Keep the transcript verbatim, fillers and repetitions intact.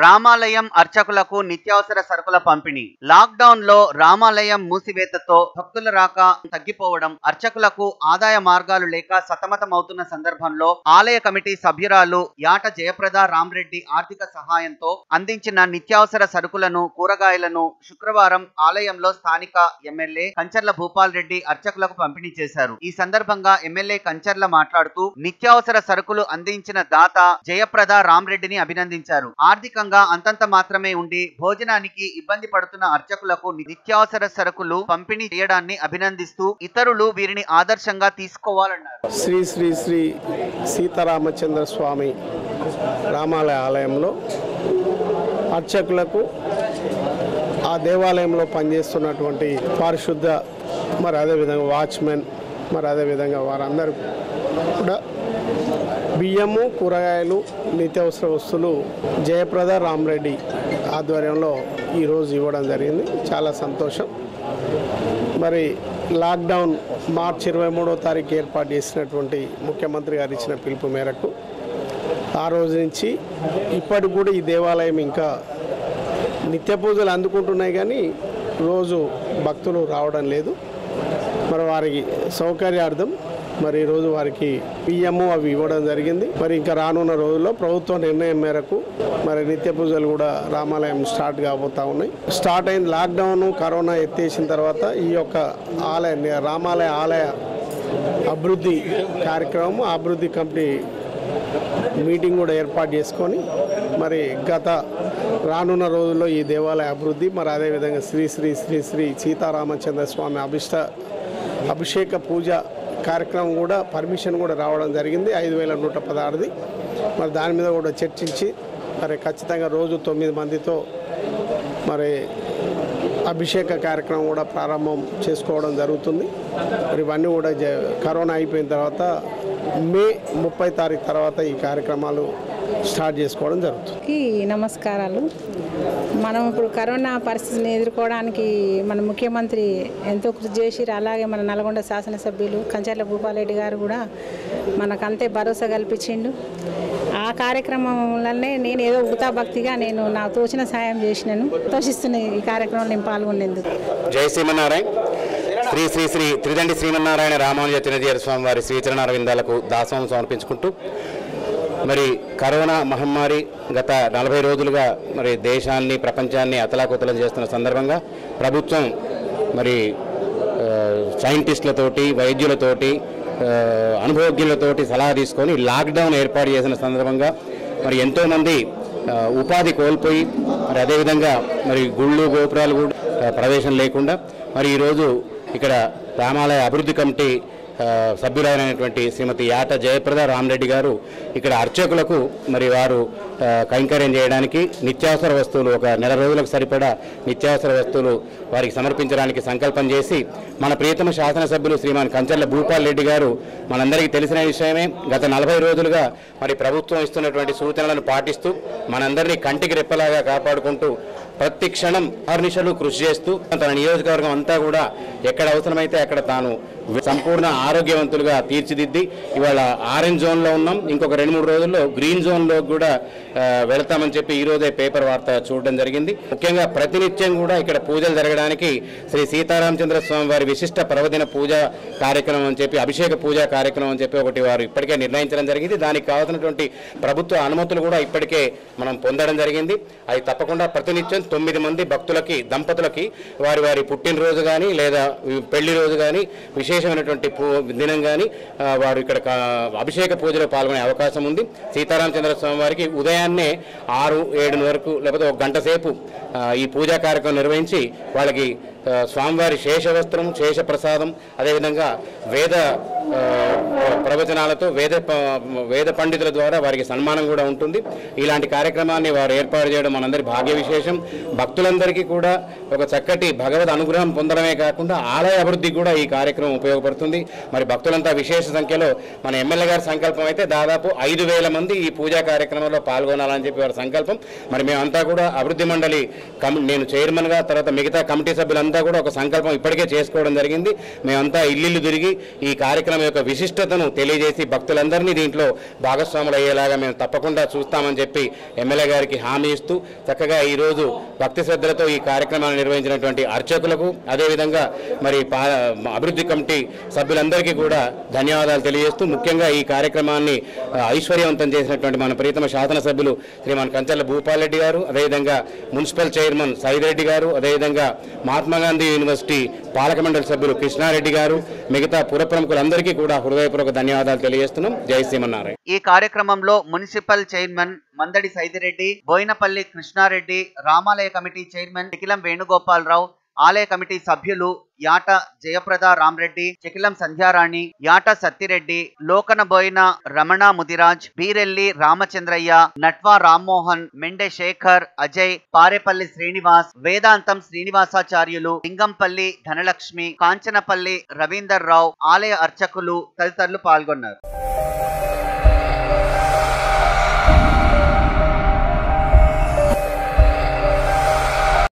రామాలయం అర్చకులకు నిత్యావసర సరుకుల పంపిణీ. లాక్డౌన్ లో రామాలయం మూసివేతతో భక్తుల రాక తగ్గిపోవడం, అర్చకులకు ఆదాయ మార్గాలు లేక సతమతమవుతున్న సందర్భంలో ఆలయ కమిటీ సభ్యురాలు యాట జయప్రద రామ్రెడ్డి ఆర్థిక సహాయంతో అందించిన నిత్యావసర సరుకులను, కూరగాయలను శుక్రవారం ఆలయంలో స్థానిక ఎమ్మెల్యే కంచర్ల భూపాల్ రెడ్డి అర్చకులకు పంపిణీ చేశారు. ఈ సందర్భంగా ఎమ్మెల్యే కంచర్ల మాట్లాడుతూ నిత్యావసర సరుకులు అందించిన దాత జయప్రద రామ్రెడ్డిని అభినందించారు. ఆర్థికంగా అంతంత మాత్రమే ఉండి భోజనానికి ఇబ్బంది పడుతున్న అర్చకులకు నిత్యావసర సరుకులు పంపిణీ చేయడాన్ని అభినందిస్తూ ఇతరులు వీరిని ఆదర్శంగా తీసుకోవాలన్నారు. శ్రీ శ్రీ శ్రీ సీతారామచంద్ర స్వామి రామాలయ ఆలయంలో అర్చకులకు, ఆ దేవాలయంలో పనిచేస్తున్నటువంటి పారిశుద్ధ, మరి అదేవిధంగా వాచ్మెన్, మరి అదేవిధంగా వారందరూ కూడా బియ్యము, కూరగాయలు, నిత్యావసర వస్తువులు జయప్రద రామ్రెడ్డి ఆధ్వర్యంలో ఈరోజు ఇవ్వడం జరిగింది. చాలా సంతోషం. మరి లాక్డౌన్ మార్చి ఇరవై మూడో తారీఖు ఏర్పాటు చేసినటువంటి ముఖ్యమంత్రి గారు ఇచ్చిన పిలుపు మేరకు ఆ రోజు నుంచి ఇప్పటికి కూడా ఈ దేవాలయం ఇంకా నిత్య పూజలు అందుకుంటున్నాయి, కానీ రోజు భక్తులు రావడం లేదు. మరి వారికి సౌకర్యార్థం మరి ఈరోజు వారికి బియ్యము అవి ఇవ్వడం జరిగింది. మరి ఇంకా రానున్న రోజుల్లో ప్రభుత్వ నిర్ణయం మేరకు మరి నిత్య పూజలు కూడా రామాలయం స్టార్ట్ కాబోతా ఉన్నాయి. స్టార్ట్ అయిన లాక్డౌన్, కరోనా ఎత్తేసిన తర్వాత ఈ యొక్క ఆలయ రామాలయ ఆలయ అభివృద్ధి కార్యక్రమం, అభివృద్ధి కమిటీ మీటింగ్ కూడా ఏర్పాటు చేసుకొని మరి గత రానున్న రోజుల్లో ఈ దేవాలయ అభివృద్ధి, మరి అదేవిధంగా శ్రీ శ్రీ శ్రీ శ్రీ సీతారామచంద్ర స్వామి అభిష్ట అభిషేక పూజ కార్యక్రమం కూడా పర్మిషన్ కూడా రావడం జరిగింది, ఐదు వేల నూట పదహారుది. మరి దాని మీద కూడా చర్చించి మరి ఖచ్చితంగా రోజు తొమ్మిది మందితో మరి అభిషేక కార్యక్రమం కూడా ప్రారంభం చేసుకోవడం జరుగుతుంది. మరి ఇవన్నీ కూడా కరోనా అయిపోయిన తర్వాత మే ముప్పై తారీఖు తర్వాత ఈ కార్యక్రమాలు స్టార్ట్ చేసుకోవడం జరుగుతుంది. నమస్కారాలు. మనం ఇప్పుడు కరోనా పరిస్థితిని ఎదుర్కోవడానికి మన ముఖ్యమంత్రి ఎంతో కృషి చేసిరు. అలాగే మన నల్గొండ శాసనసభ్యులు కంచర్ల భూపాల్ రెడ్డి గారు కూడా మనకంతే భరోసా కల్పించిండు. ఆ కార్యక్రమంలోనే నేను ఏదో ఉతా భక్తిగా నేను నాకు తోచిన సాయం చేసినాను. తోషిస్తున్న ఈ కార్యక్రమంలో నేను పాల్గొనేందుకు. జై శ్రీమన్నారాయణ. శ్రీ శ్రీ శ్రీ త్రిదండి శ్రీమన్నారాయణ రామానుజ చిన్నజీర స్వామి వారి శ్రీచరణ అరవిందాలకు దాసోహం సమర్పించుకుంటూ, మరి కరోనా మహమ్మారి గత నలభై రోజులుగా మరి దేశాన్ని, ప్రపంచాన్ని అతలాకుతలం చేస్తున్న సందర్భంగా ప్రభుత్వం మరి సైంటిస్టులతోటి, వైద్యులతోటి, అనుభవజ్ఞులతోటి సలహా తీసుకొని లాక్డౌన్ ఏర్పాటు చేసిన సందర్భంగా మరి ఎంతోమంది ఉపాధి కోల్పోయి, మరి అదేవిధంగా మరి గుళ్ళు, గోపురాలు కూడా ప్రవేశం లేకుండా మరి ఈరోజు ఇక్కడ రామాలయ అభివృద్ధి కమిటీ సభ్యులైనటువంటి శ్రీమతి యాట జయప్రద రామ్రెడ్డి గారు ఇక్కడ అర్చకులకు మరి వారు కైంకర్యం చేయడానికి నిత్యావసర వస్తువులు, ఒక నెల రోజులకు సరిపడా నిత్యావసర వస్తువులు వారికి సమర్పించడానికి సంకల్పం చేసి, మన ప్రియతమ శాసనసభ్యులు శ్రీమాన్ కంచర్ల భూపాల్ రెడ్డి గారు మనందరికీ తెలిసిన విషయమే, గత నలభై రోజులుగా మరి ప్రభుత్వం ఇస్తున్నటువంటి సూచనలను పాటిస్తూ మనందరినీ కంటికి రెప్పలాగా కాపాడుకుంటూ ప్రతి క్షణం అహర్నిశలు కృషి చేస్తూ తన నియోజకవర్గం అంతా కూడా ఎక్కడ అవసరమైతే అక్కడ తాను సంపూర్ణ ఆరోగ్యవంతులుగా తీర్చిదిద్ది ఇవాళ ఆరెంజ్ జోన్లో ఉన్నాం. ఇంకొక రెండు మూడు రోజుల్లో గ్రీన్ జోన్లో కూడా వెళతామని చెప్పి ఈరోజే పేపర్ వార్త చూడడం జరిగింది. ముఖ్యంగా ప్రతినిత్యం కూడా ఇక్కడ పూజలు జరగడానికి శ్రీ సీతారామచంద్ర స్వామి వారి విశిష్ట పర్వదిన పూజా కార్యక్రమం అని చెప్పి, అభిషేక పూజా కార్యక్రమం అని చెప్పి ఒకటి వారు ఇప్పటికే నిర్ణయించడం జరిగింది. దానికి కావాల్సినటువంటి ప్రభుత్వ అనుమతులు కూడా ఇప్పటికే మనం పొందడం జరిగింది. అది తప్పకుండా ప్రతినిత్యం తొమ్మిది మంది భక్తులకి, దంపతులకి వారి వారి పుట్టినరోజు కానీ లేదా పెళ్లి రోజు కానీ, విశేషమైనటువంటి పూ దినం కానీ వారు ఇక్కడ అభిషేక పూజలో పాల్గొనే అవకాశం ఉంది. సీతారామచంద్ర స్వామి వారికి ఉదయాన్నే ఆరు ఏడు వరకు లేకపోతే ఒక గంట సేపు ఈ పూజా కార్యక్రమం నిర్వహించి వాళ్ళకి స్వామివారి శేషవస్త్రం, శేష ప్రసాదం, అదేవిధంగా వేద ప్రవచనాలతో వేద వేద పండితుల ద్వారా వారికి సన్మానం కూడా ఉంటుంది. ఇలాంటి కార్యక్రమాన్ని వారు ఏర్పాటు చేయడం మనందరి భాగ్య విశేషం. భక్తులందరికీ కూడా ఒక చక్కటి భగవద్ అనుగ్రహం పొందడమే కాకుండా ఆలయ అభివృద్ధికి కూడా ఈ కార్యక్రమం ఉపయోగపడుతుంది. మరి భక్తులంతా విశేష సంఖ్యలో, మన ఎమ్మెల్యే గారి సంకల్పం అయితే దాదాపు ఐదు వేల మంది ఈ పూజా కార్యక్రమంలో పాల్గొనాలని చెప్పి వారి సంకల్పం. మరి మేమంతా కూడా అభివృద్ధి మండలి నేను చైర్మన్గా, తర్వాత మిగతా కమిటీ సభ్యులంతా మేమంతా కూడా ఒక సంకల్పం ఇప్పటికే చేసుకోవడం జరిగింది. మేమంతా ఇల్లు తిరిగి ఈ కార్యక్రమం యొక్క విశిష్టతను తెలియజేసి భక్తులందరినీ దీంట్లో భాగస్వాములు అయ్యేలాగా మేము తప్పకుండా చూస్తామని చెప్పి ఎమ్మెల్యే గారికి హామీ ఇస్తూ చక్కగా ఈరోజు భక్తి శ్రద్ధలతో ఈ కార్యక్రమాన్ని నిర్వహించినటువంటి అర్చకులకు అదేవిధంగా మరి అభివృద్ధి కమిటీ సభ్యులందరికీ కూడా ధన్యవాదాలు తెలియజేస్తూ ముఖ్యంగా ఈ కార్యక్రమాన్ని ఐశ్వర్యవంతం చేసినటువంటి మన ప్రీతమ శాసనసభ్యులు శ్రీమాన్ కంచర్ల భూపాల్ రెడ్డి గారు, అదేవిధంగా మున్సిపల్ చైర్మన్ సైదిరెడ్డి గారు, అదేవిధంగా మహాత్మా గాంధీ యూనివర్సిటీ పాలక మండలి సభ్యులు కృష్ణారెడ్డి గారు, మిగతా పుర ప్రముఖులందరికీ కూడా హృదయపూర్వక ధన్యవాదాలు తెలియజేస్తున్నాం. జై శ్రీమన్నారాయణ. ఈ కార్యక్రమంలో మున్సిపల్ చైర్మన్ మందడి సైదిరెడ్డి, బోయినపల్లి కృష్ణారెడ్డి, రామాలయ కమిటీ చైర్మన్ చికిలం వేణుగోపాలరావు, ఆలయ కమిటీ సభ్యులు యాట జయప్రద రామరెడ్డి, చికిలం సంధ్యారాణి, యాట సత్తిరెడ్డి, లోకనబోయిన రమణ ముదిరాజ్, బీరెల్లి రామచంద్రయ్య, నట్వా రామ్మోహన్, మెండే శేఖర్, అజయ్, పారేపల్లి శ్రీనివాస్, వేదాంతం శ్రీనివాసాచార్యులు, లింగంపల్లి ధనలక్ష్మి, కాంచనపల్లి రవీందర్ రావు, ఆలయ అర్చకులు తదితరులు పాల్గొన్నారు.